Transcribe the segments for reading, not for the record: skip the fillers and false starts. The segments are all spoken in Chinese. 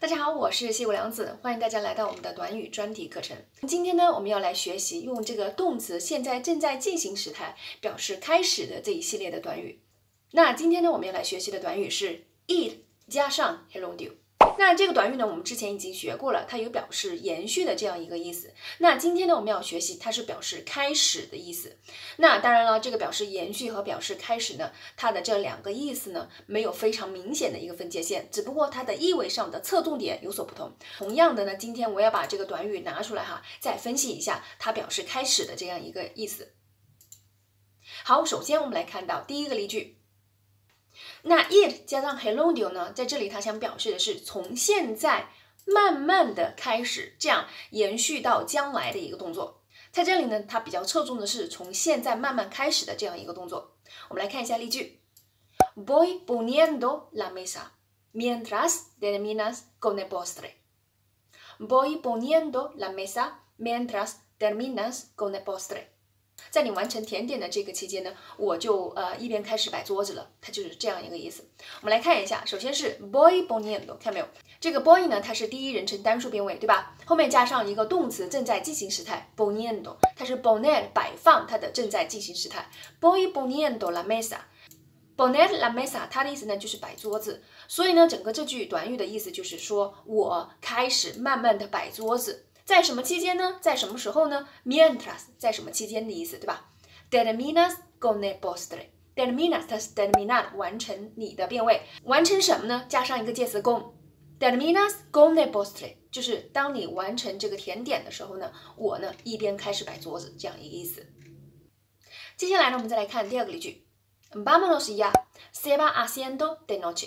大家好，我是西谷良子，欢迎大家来到我们的短语专题课程。今天呢，我们要来学习用这个动词现在正在进行时态表示开始的这一系列的短语。那今天呢，我们要来学习的短语是 it 加上 hello。那这个短语呢，我们之前已经学过了，它有表示延续的这样一个意思。那今天呢，我们要学习它是表示开始的意思。那当然了，这个表示延续和表示开始呢，它的这两个意思呢，没有非常明显的一个分界线，只不过它的意味上的侧重点有所不同。同样的呢，今天我要把这个短语拿出来再分析一下它表示开始的这样一个意思。好，首先我们来看到第一个例句。那 it 加上 hello 呢，在这里它想表示的是从现在慢慢的开始，这样延续到将来的一个动作。在这里呢，它比较侧重的是从现在慢慢开始的这样一个动作。我们来看一下例句 Voy poniendo la mesa mientras terminas con el postre. Voy poniendo la mesa mientras terminas con el postre.在你完成甜点的这个期间呢，我就一边开始摆桌子了，它就是这样一个意思。我们来看一下，首先是 voy poniendo， 看没有？这个 voy 呢，它是第一人称单数变位，对吧？后面加上一个动词正在进行时态 poniendo， 它是 poner 摆放它的正在进行时态 voy poniendo la mesa。poner la mesa， 它的意思呢就是摆桌子，所以呢，整个这句短语的意思就是说我开始慢慢的摆桌子。在什么期间呢？在什么时候呢 ？Mientras 在什么期间的意思，对吧 ？Terminas con el postre。Terminas 它是 terminar 完成你的变位，完成什么呢？加上一个介词 con。Terminas con el postre 就是当你完成这个甜点的时候呢，我呢一边开始摆桌子这样一个意思。接下来呢，我们再来看第二个例句 ：Vámonos ya, se va haciendo de noche.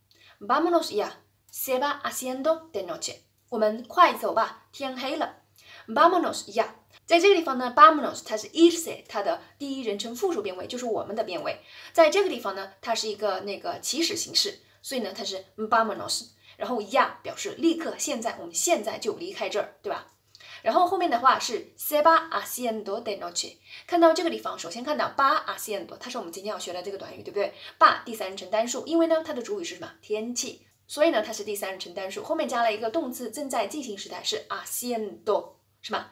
Vámonos ya, se va haciendo de noche.我们快走吧，天黑了。Vámonos ya， 在这个地方呢 ，vámonos 它是 irse 它的第一人称复数变位，就是我们的变位。在这个地方呢，它是一个起始形式，所以呢它是 vámonos。然后 ya 表示立刻，现在，我们现在就离开这儿，对吧？然后后面的话是 se va haciendo de noche。看到这个地方，首先看到 va haciendo， 它是我们今天要学的这个短语，对不对？ va 第三人称单数，因为呢它的主语是什么？天气。所以呢，它是第三人称单数，后面加了一个动词正在进行时态是 haciendo， 什么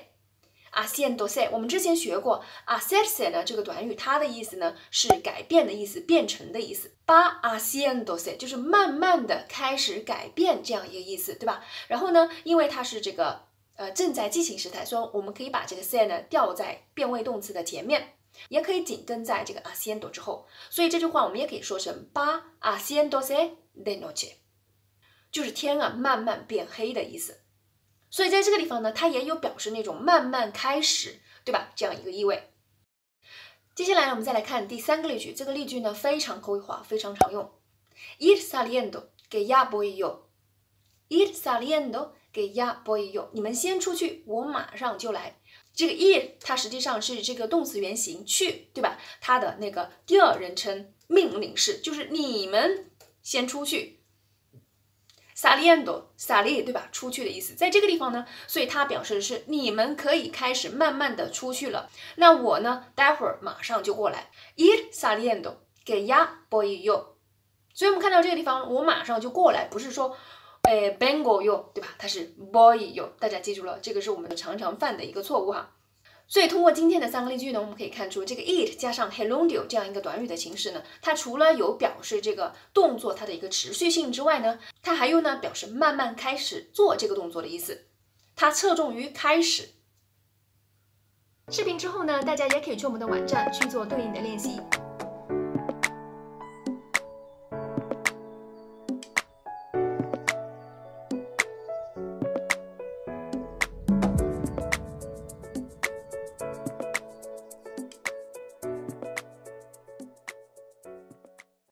se。haciendo se， 我们之前学过 hacerse 呢这个短语，它的意思呢是改变的意思，变成的意思。va haciendo se 就是慢慢的开始改变这样一个意思，对吧？然后呢，因为它是这个正在进行时态，所以我们可以把这个 se 呢调在变位动词的前面。也可以紧跟在这个 haciendo 之后，所以这句话我们也可以说成 va haciéndose de noche， 就是天啊慢慢变黑的意思。所以在这个地方呢，它也有表示那种慢慢开始，对吧？这样一个意味。接下来呢，我们再来看第三个例句，这个例句呢非常口语化，非常常用。Ir saliendo que ya voy yo。Ir saliendo que ya voy yo。你们先出去，我马上就来。这个 ir 它实际上是这个动词原形去，对吧？它的那个第二人称命令式，就是你们先出去。saliendo salir 对吧？出去的意思，在这个地方呢，所以它表示的是你们可以开始慢慢的出去了。那我呢，待会儿马上就过来。ir saliendo que ya voy yo。所以我们看到这个地方，我马上就过来，不是说vengo yo， 对吧？它是 voy yo， 大家记住了，这个是我们常常犯的一个错误哈。所以通过今天的三个例句呢，我们可以看出这个 it 加上 hello 这样一个短语的形式呢，它除了有表示这个动作它的一个持续性之外呢，它还有呢表示慢慢开始做这个动作的意思，它侧重于开始。视频之后呢，大家也可以去我们的网站去做对应的练习。